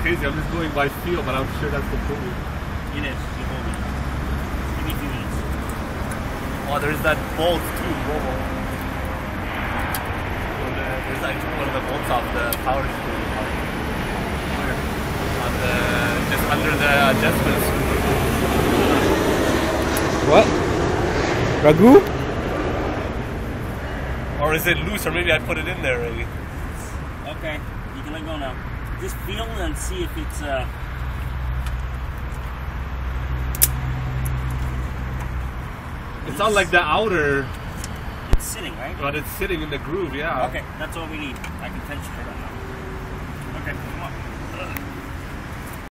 crazy. I'm just going by feel, but I'm sure that's the pulley. It is. You hold it. Give me a few minutes. Oh, there's that bolt too, bro. There's like one of the bolts off the power screw. On the, just under the adjustment screw. What? Ragu? Or is it loose, or maybe I put it in there already? Okay, you can let go now. Just feel and see if it's It's not like the outer, it's sitting, right? but it's sitting in the groove, yeah. Okay, that's all we need. I can tension it right now. Okay, come on.